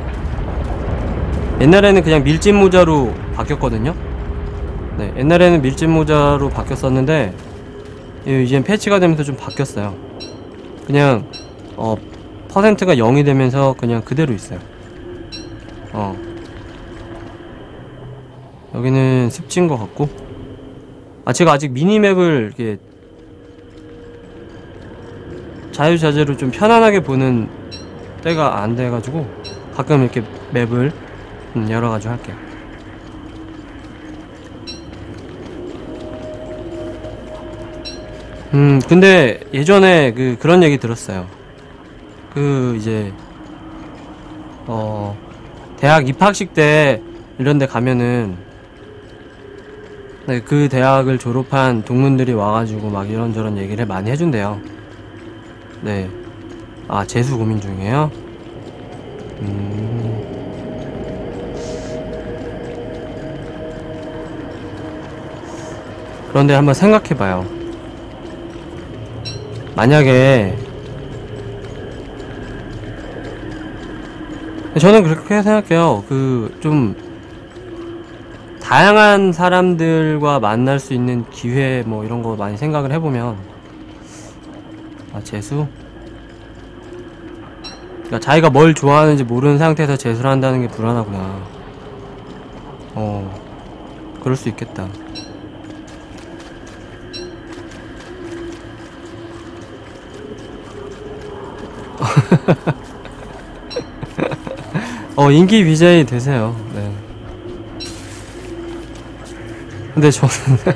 옛날에는 그냥 밀짚 모자로 바뀌었거든요. 네, 옛날에는 밀짚 모자로 바뀌었었는데 이젠 패치가 되면서 좀 바뀌었어요. 그냥 퍼센트가 0이 되면서 그냥 그대로 있어요. 여기는 습지인 것 같고. 제가 아직 미니맵을 이렇게 자유자재로 좀 편안하게 보는 때가 안 돼가지고 가끔 이렇게 맵을 열어가지고 할게요. 근데 예전에 그런 얘기 들었어요. 이제 대학 입학식 때 이런 데 가면은 그 대학을 졸업한 동문들이 와가지고 막 이런저런 얘기를 많이 해준대요. 네. 재수 고민 중이에요? 그런데 한번 생각해봐요. 만약에 저는 그렇게 생각해요. 좀 다양한 사람들과 만날 수 있는 기회 뭐 이런 거 많이 생각을 해보면 재수? 그러니까 자기가 뭘 좋아하는지 모르는 상태에서 재수를 한다는 게 불안하구나. 그럴 수 있겠다. 인기 BJ 되세요. 네. 근데 저는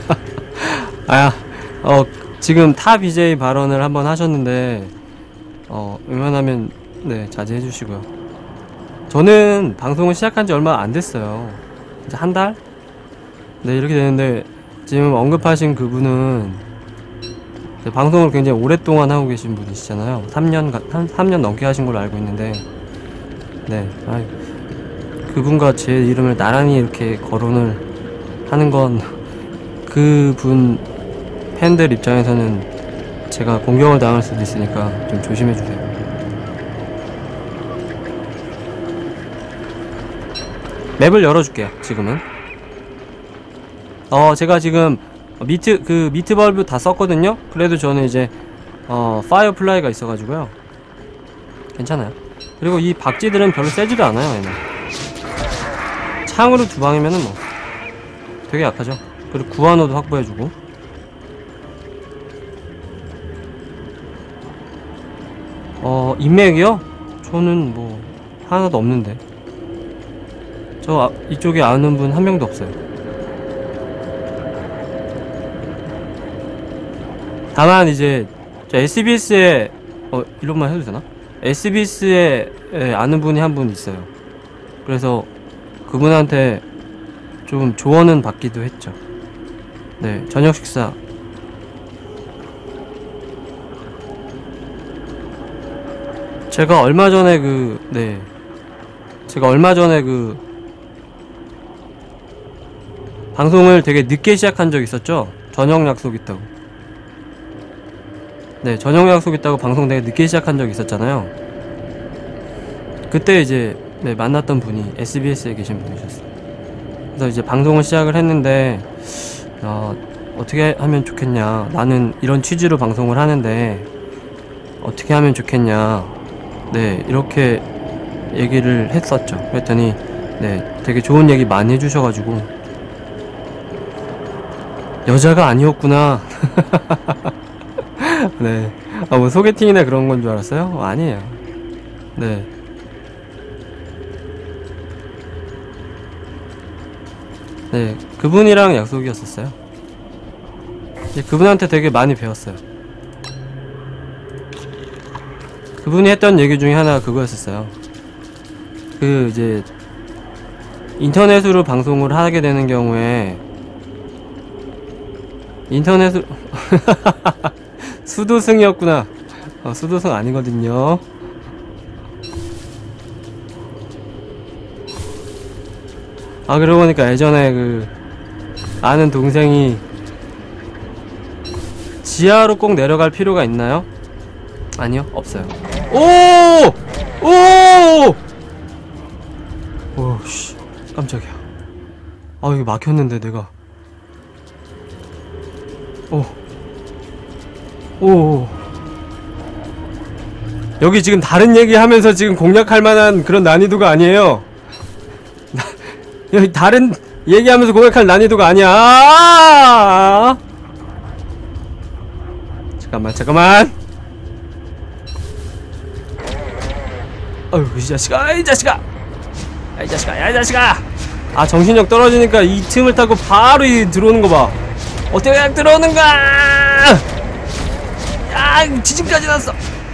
지금 타 BJ 발언을 한번 하셨는데 웬만하면 네, 자제해 주시고요. 저는 방송을 시작한 지 얼마 안 됐어요. 이제 한 달? 네, 이렇게 되는데 지금 언급하신 그분은 방송을 굉장히 오랫동안 하고 계신 분이시잖아요. 3년 넘게 하신 걸로 알고 있는데 네, 그분과 제 이름을 나란히 이렇게 거론을 하는 건 그분 팬들 입장에서는 제가 공격을 당할 수도 있으니까 좀 조심해주세요. 맵을 열어줄게요. 지금은 제가 지금 미트 벌브 다 썼거든요. 그래도 저는 이제 파이어플라이가 있어가지고요. 괜찮아요. 그리고 이 박쥐들은 별로 세지도 않아요. 얘는 창으로 두 방이면은 뭐 되게 약하죠. 그리고 구한호도 확보해주고. 인맥이요? 저는 뭐 하나도 없는데. 이쪽에 아는 분 한 명도 없어요. 다만 이제 저 SBS에 이런말 해도 되나? SBS에 아는 분이 한 분 있어요. 그래서 그분한테 좀 조언은 받기도 했죠. 네, 저녁 식사. 제가 얼마 전에 방송을 되게 늦게 시작한 적 있었죠? 저녁 약속 있다고. 네, 저녁 약속 있다고 방송 되게 늦게 시작한 적 있었잖아요. 그때 이제 만났던 분이 SBS에 계신 분이셨어요. 그래서 이제 방송을 시작을 했는데 어떻게 하면 좋겠냐, 나는 이런 취지로 방송을 하는데 어떻게 하면 좋겠냐, 이렇게 얘기를 했었죠. 그랬더니 되게 좋은 얘기 많이 해주셔가지고 여자가 아니었구나. 네. 뭐 소개팅이나 그런 건 줄 알았어요? 아니에요. 네. 네. 그분이랑 약속이었었어요. 그분한테 되게 많이 배웠어요. 그분이 했던 얘기 중에 하나가 그거였었어요. 이제 인터넷으로 방송을 하게 되는 경우에 인터넷으로 수도승이었구나. 수도승 아니거든요. 그러고 보니까 예전에 아는 동생이 지하로 꼭 내려갈 필요가 있나요? 아니요, 없어요. 씨, 깜짝이야. 이거 막혔는데 내가. 여기 지금 다른 얘기 하면서 지금 공략할 만한 그런 난이도가 아니에요. 여기 다른 얘기하면서 공략할 난이도가 아니야. 잠깐만. 이 자식아. 이 자식아. 정신력 떨어지니까 이 틈을 타고 바로 들어오는 거 봐. 어떻게 그냥 들어오는가? 야, 지진까지 났어.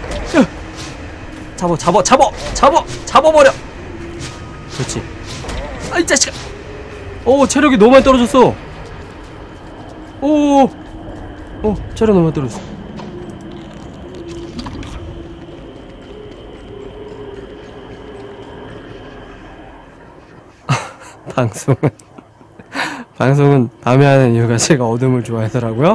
잡아버려. 그렇지. 이 자식아. 체력이 너무 많이 떨어졌어. 체력 너무 많이 떨어졌어. 방송은 밤에 하는 이유가 제가 어둠을 좋아해서라고요?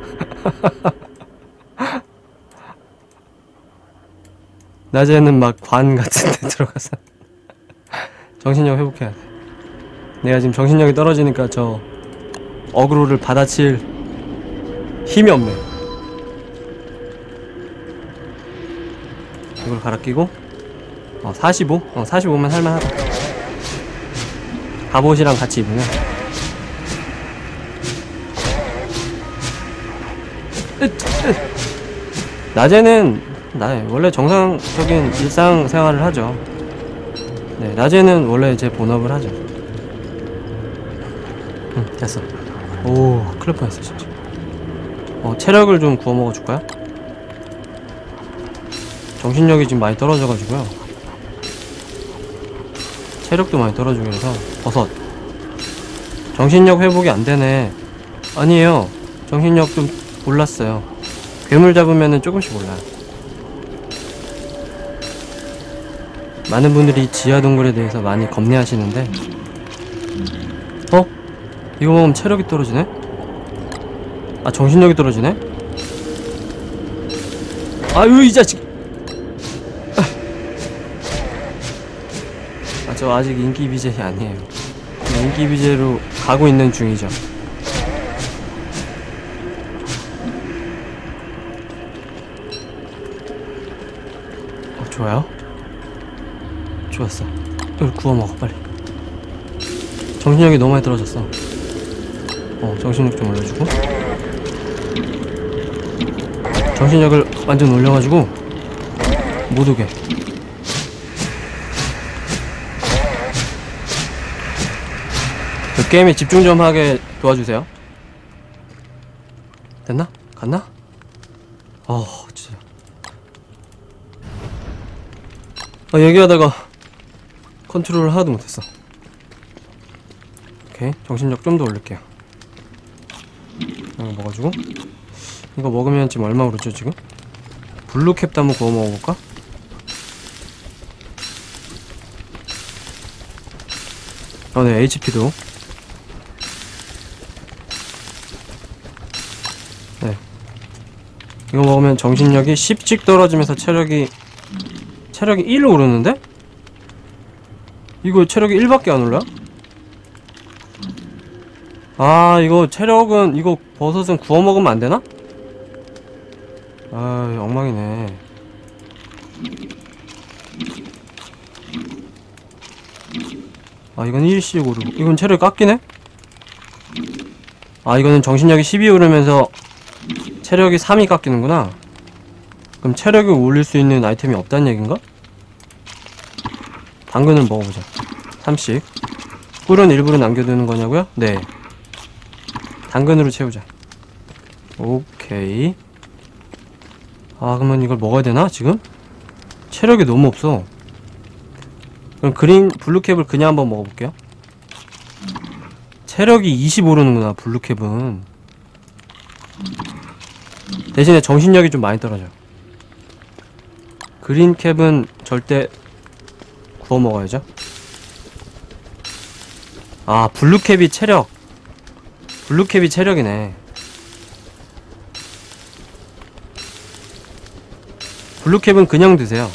낮에는 막 관 같은 데 들어가서 정신력 회복해야 돼. 내가 지금 정신력이 떨어지니까 저 어그로를 받아칠 힘이 없네. 이걸 갈아 끼고 45? 45만 할만하다. 갑옷이랑 같이 입으면. 낮에는 원래 정상적인 일상생활을 하죠. 낮에는 원래 제 본업을 하죠. 됐어. 큰일 날 뻔했어 진짜. 체력을 좀 구워 먹어줄까요? 정신력이 지금 많이 떨어져가지고요. 체력도 많이 떨어지고 해서. 버섯. 정신력 회복이 안되네. 아니에요, 정신력 좀 올랐어요. 괴물 잡으면은 조금씩 올라요. 많은 분들이 지하동굴에 대해서 많이 겁내하시는데 이거 먹으면 체력이 떨어지네? 정신력이 떨어지네? 이 자식! 저 아직 인기 BJ 아니에요. 인기 BJ로 가고 있는 중이죠. 좋아요. 좋았어. 이걸 구워 먹어 빨리. 정신력이 너무 많이 떨어졌어. 정신력 좀 올려주고, 정신력을 완전 올려가지고 못 오게. 그 게임에 집중 좀 하게 도와주세요. 됐나? 갔나? 진짜. 얘기하다가 컨트롤을 하나도 못했어. 오케이, 정신력 좀 더 올릴게요. 이거 먹어주고, 이거 먹으면 지금 얼마 오르죠 지금? 블루캡도 한번 구워 먹어볼까? 네, HP도. 네, 이거 먹으면 정신력이 10씩 떨어지면서 체력이 1 오르는데? 이거 체력이 1밖에 안 올라? 이거 체력은, 이거 버섯은 구워 먹으면 안 되나? 엉망이네. 이건 1씩 오르고, 이건 체력 깎이네? 이거는 정신력이 12 오르면서 체력이 3이 깎이는구나. 그럼 체력을 올릴 수 있는 아이템이 없다는 얘긴가? 당근을 먹어보자. 3씩. 꿀은 일부러 남겨두는 거냐고요? 네. 당근으로 채우자. 오케이. 그러면 이걸 먹어야 되나 지금? 체력이 너무 없어. 그럼 블루캡을 그냥 한번 먹어볼게요. 체력이 20 오르는구나 블루캡은. 대신에 정신력이 좀 많이 떨어져. 그린캡은 절대 구워 먹어야죠. 블루캡이 체력이네. 블루캡은 그냥 드세요.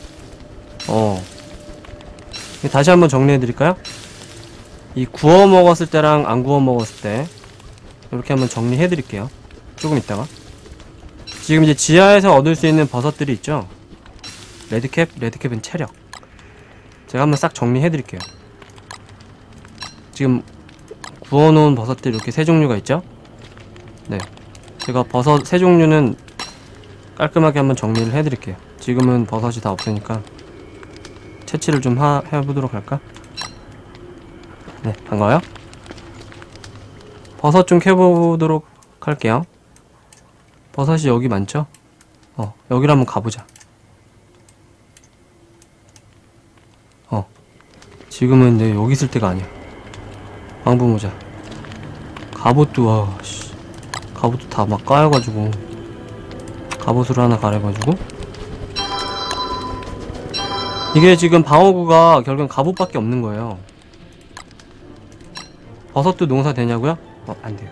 다시 한번 정리해드릴까요? 이 구워 먹었을 때랑 안 구워 먹었을 때 이렇게 한번 정리해드릴게요. 조금 있다가. 지금 이제 지하에서 얻을 수 있는 버섯들이 있죠. 레드캡은 체력. 제가 한번 싹 정리해드릴게요. 지금 구워놓은 버섯들 이렇게 세 종류가 있죠? 네, 제가 버섯 세 종류는 깔끔하게 한번 정리를 해드릴게요. 지금은 버섯이 다 없으니까 채취를 좀 해보도록 할까? 네, 반가워요. 버섯 좀 캐보도록 할게요. 버섯이 여기 많죠? 여기를 한번 가보자. 지금은 여기 있을 때가 아니야. 방부모자. 갑옷도 갑옷도 다 막 까여가지고 갑옷으로 하나 갈아가지고. 이게 지금 방어구가 결국엔 갑옷밖에 없는 거예요. 버섯도 농사 되냐고요? 안 돼요.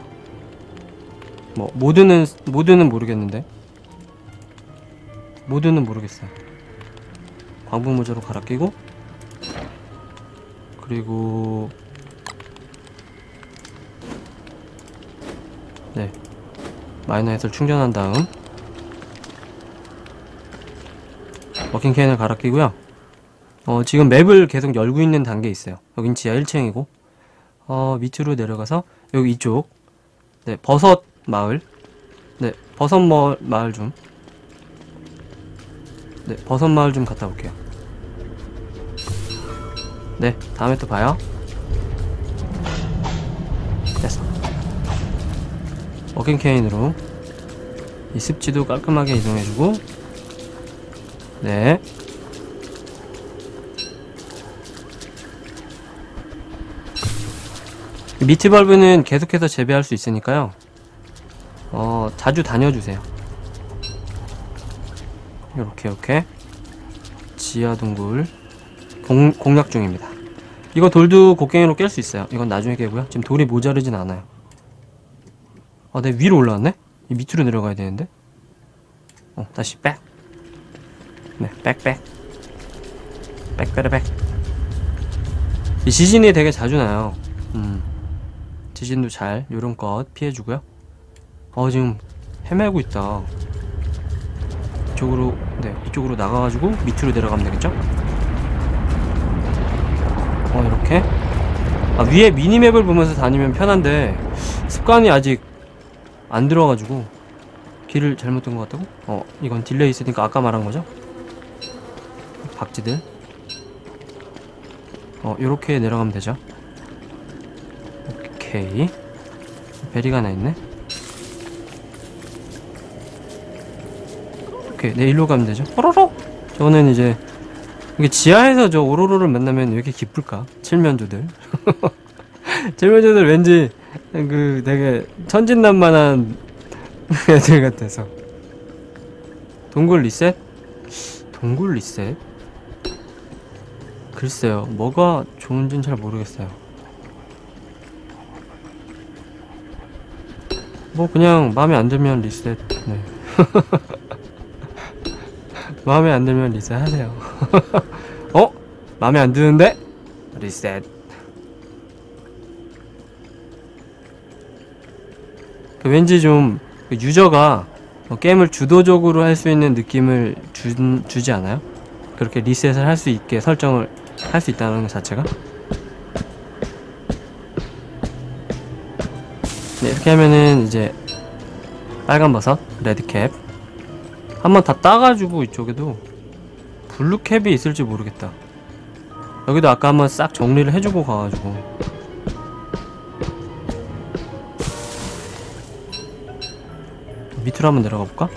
모드는 모르겠는데. 모드는 모르겠어요. 방부모자로 갈아 끼고, 그리고 네, 마이너햇을 충전한 다음 워킹 캔을 갈아 끼고요. 지금 맵을 계속 열고 있는 단계에 있어요. 여긴 지하 1층이고 밑으로 내려가서 여기 이쪽, 네, 버섯 마을, 네, 버섯 마을 좀, 네, 버섯 마을 좀 갔다 올게요. 네, 다음에 또 봐요. 됐어. 워킹 케인으로 이 습지도 깔끔하게 이동해주고, 네. 미트벌브는 계속해서 재배할 수 있으니까요. 자주 다녀주세요. 이렇게 지하 동굴 공략 중입니다. 이거 돌도 곡괭이로 깰 수 있어요. 이건 나중에 깨고요. 지금 돌이 모자르진 않아요. 내 위로 올라왔네? 이 밑으로 내려가야 되는데. 다시 백. 네, 백. 이 지진이 되게 자주 나요. 지진도 잘 요런껏 피해주고요. 지금 헤매고 있다. 이쪽으로, 네, 이쪽으로 나가가지고 밑으로 내려가면 되겠죠? 이렇게. 위에 미니맵을 보면서 다니면 편한데 습관이 아직 안 들어가지고 길을 잘못 든 것 같다고? 이건 딜레이 있으니까 아까 말한 거죠? 박쥐들. 요렇게 내려가면 되죠. 오케이. 베리가 하나 있네. 오케이, 네, 일로 가면 되죠. 호로록! 저는 이제 이게 지하에서 저 오로로를 만나면 왜 이렇게 기쁠까? 칠면조들. 칠면조들 왠지 그 되게 천진난만한 애들 같아서. 동굴 리셋? 동굴 리셋? 글쎄요, 뭐가 좋은지는 잘 모르겠어요. 뭐 그냥 마음에 안 들면 리셋. 네. 마음에 안 들면 리셋 하세요. 마음에 안 드는데? 리셋. 왠지 좀 유저가 게임을 주도적으로 할 수 있는 느낌을 주지 않아요? 그렇게 리셋을 할 수 있게 설정을 할 수 있다는 것 자체가? 네, 이렇게 하면은 이제 빨간 버섯, 레드캡 한번 다 따가지고 이쪽에도 블루캡이 있을지 모르겠다. 여기도 아까 한번 싹 정리를 해주고 가가지고. 밑으로 한번 내려가 볼까?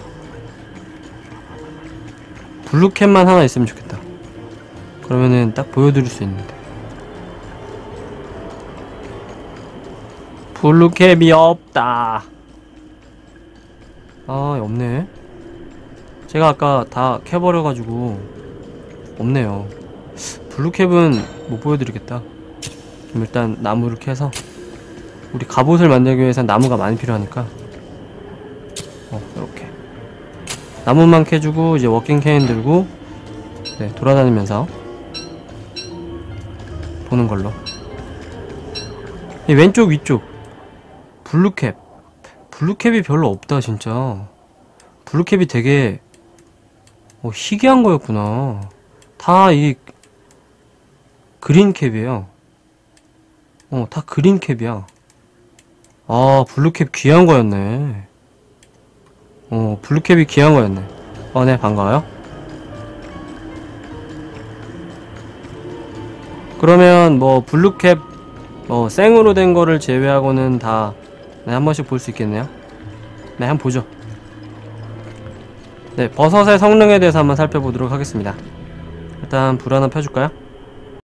블루캡만 하나 있으면 좋겠다. 그러면은 딱 보여드릴 수 있는데. 블루캡이 없다. 없네. 제가 아까 다 캐버려가지고 없네요. 블루캡은 못 보여드리겠다. 그럼 일단 나무를 캐서, 우리 갑옷을 만들기 위해선 나무가 많이 필요하니까 이렇게 나무만 캐주고 이제 워킹 케인 들고, 네, 돌아다니면서 보는 걸로. 이 왼쪽 위쪽 블루캡. 블루캡이 별로 없다 진짜. 블루캡이 되게 희귀한 거였구나. 다 이 그린캡이에요. 다 그린캡이야. 블루캡 귀한 거였네. 블루캡이 귀한 거였네. 네, 반가워요. 그러면 뭐 블루캡 생으로 된 거를 제외하고는 다, 네, 한 번씩 볼 수 있겠네요. 네, 한번 보죠. 네, 버섯의 성능에 대해서 한번 살펴보도록 하겠습니다. 일단 불 하나 펴줄까요?